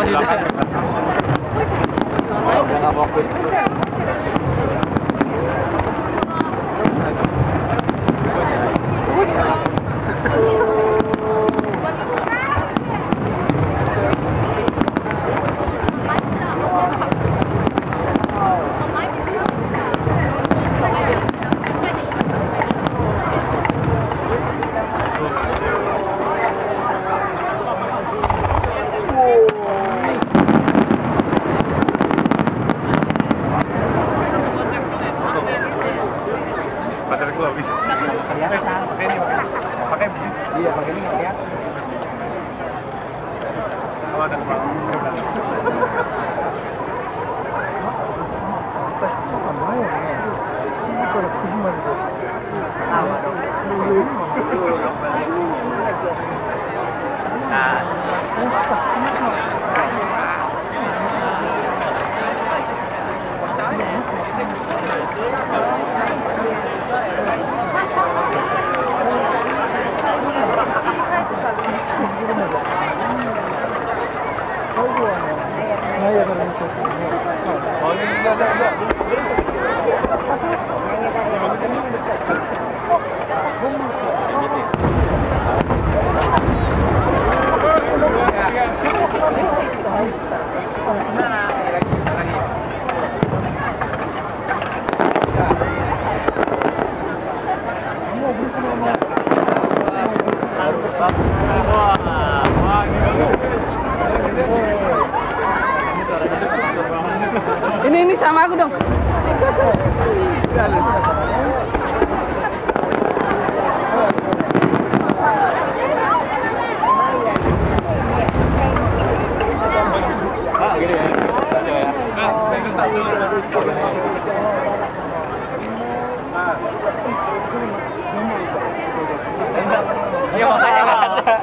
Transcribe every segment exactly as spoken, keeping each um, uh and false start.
di belakang. Udah nggak fokus. Baterai gua habis. Kelihatan. Pakai ini, pakai. Pakai blitz. Iya, pakai ini nggak kelihatan. Kalau ada Pak. Oh, ini enggak, enggak, enggak. Ini ini sama aku dong. Ah, gini ya. Ah, itu satu. Iya, makanya nggak ada.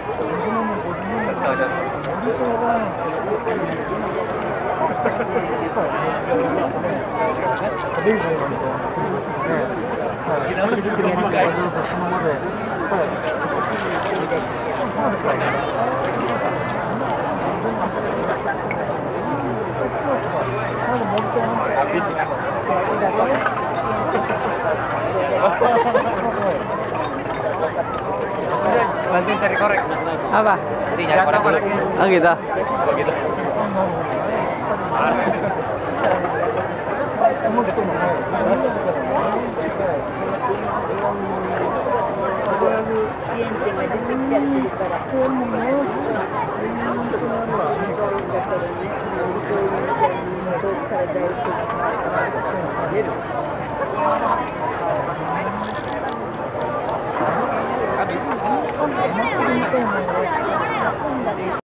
Habis ini. Sudah bantuin cari korek. Apa? Nanti nyari korek dulu. Oh gitu. Oh gitu. Habis.